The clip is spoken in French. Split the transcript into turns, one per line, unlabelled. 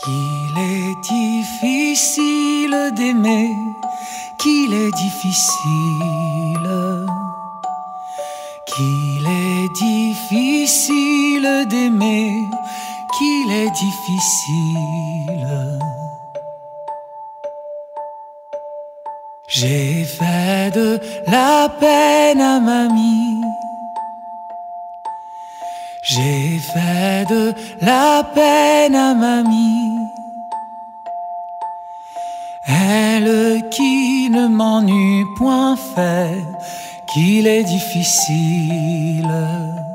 Qu'il est difficile d'aimer, qu'il est difficile, qu'il est difficile d'aimer, qu'il est difficile. J'ai fait de la peine à mamie, j'ai fait de la peine à mamie, elle qui ne m'en eût point fait, qu'il est difficile.